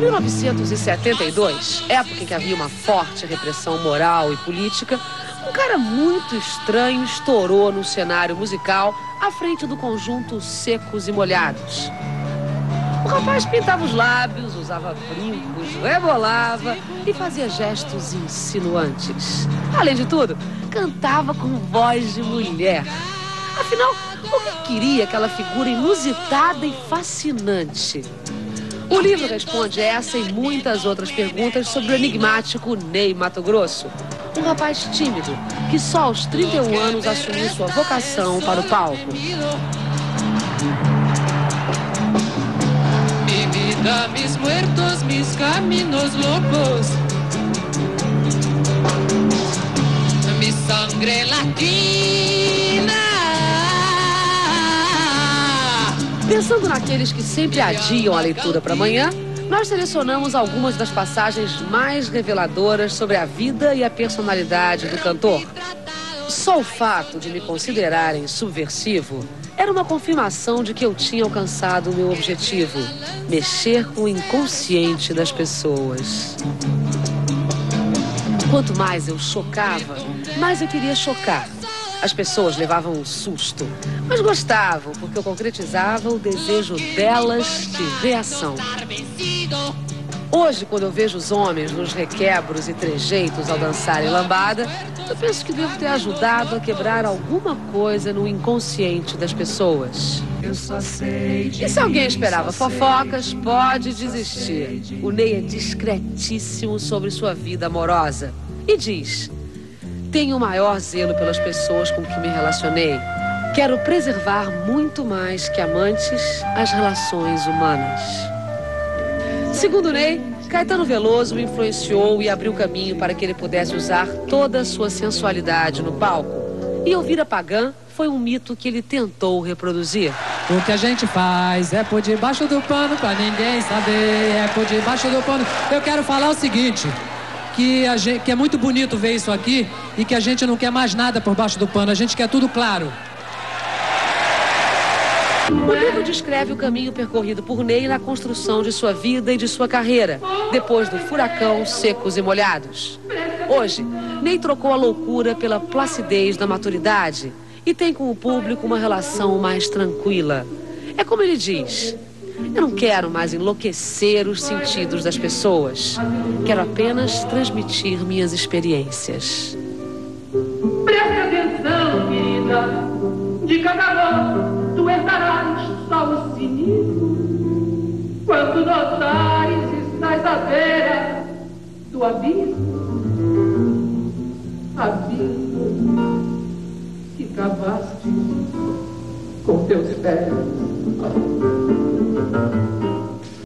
1972, época em que havia uma forte repressão moral e política, um cara muito estranho estourou no cenário musical à frente do conjunto Secos e Molhados. O rapaz pintava os lábios, usava brincos, rebolava e fazia gestos insinuantes. Além de tudo, cantava com voz de mulher. Afinal, o que queria aquela figura inusitada e fascinante? O livro responde essa e muitas outras perguntas sobre o enigmático Ney Matogrosso, um rapaz tímido que só aos 31 anos assumiu sua vocação para o palco. Mi vida, mis muertos, mis caminos locos, mi sangre latina. Pensando naqueles que sempre adiam a leitura para amanhã, nós selecionamos algumas das passagens mais reveladoras sobre a vida e a personalidade do cantor. Só o fato de me considerarem subversivo era uma confirmação de que eu tinha alcançado o meu objetivo: mexer com o inconsciente das pessoas. Quanto mais eu chocava, mais eu queria chocar. As pessoas levavam um susto, mas gostavam, porque eu concretizava o desejo delas de reação. Hoje, quando eu vejo os homens nos requebros e trejeitos ao dançarem lambada, eu penso que devo ter ajudado a quebrar alguma coisa no inconsciente das pessoas. E se alguém esperava fofocas, pode desistir. O Ney é discretíssimo sobre sua vida amorosa e diz: tenho o maior zelo pelas pessoas com que me relacionei. Quero preservar muito mais que amantes as relações humanas. Segundo Ney, Caetano Veloso o influenciou e abriu caminho para que ele pudesse usar toda a sua sensualidade no palco. E Elvira Pagan foi um mito que ele tentou reproduzir. O que a gente faz é por debaixo do pano pra ninguém saber, é por debaixo do pano. Eu quero falar o seguinte, que é muito bonito ver isso aqui e que a gente não quer mais nada por baixo do pano, a gente quer tudo claro. O livro descreve o caminho percorrido por Ney na construção de sua vida e de sua carreira, depois do furacão Secos e Molhados. Hoje, Ney trocou a loucura pela placidez da maturidade e tem com o público uma relação mais tranquila. É como ele diz: eu não quero mais enlouquecer os sentidos das pessoas. Quero apenas transmitir minhas experiências. Preste atenção, querida. De cada mão tu herdarás só o sininho. Quando notares estás à beira do abismo que cavaste com teus pés.